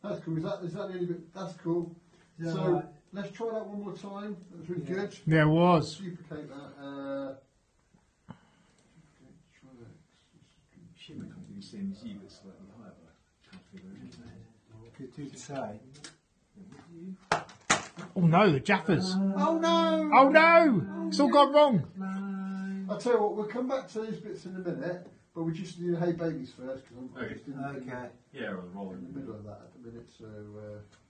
That's cool. Is that the only bit? That's cool. Yeah, So right. let's try that one more time. That was really good. Yeah, it was. Duplicate that. Shit, I can't even see him as you, but slightly higher, but I can't figure it out. Good to say. Oh no, the jaffas. Oh no! Oh no! It's all gone wrong. I'll tell you what, we'll come back to these bits in a minute, but we just do Hey Babies first, because I'm just in, Okay. Yeah, or the roll in the middle of that at the minute, so...